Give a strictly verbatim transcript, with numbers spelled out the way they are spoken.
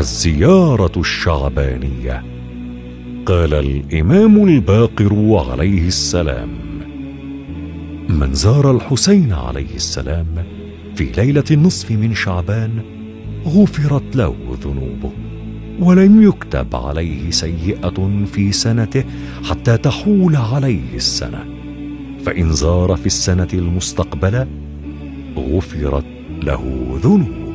الزيارة الشعبانية. قال الإمام الباقر عليه السلام: من زار الحسين عليه السلام في ليلة النصف من شعبان غفرت له ذنوبه، ولم يكتب عليه سيئة في سنته حتى تحول عليه السنة، فإن زار في السنة المستقبلة غفرت له ذنوبه.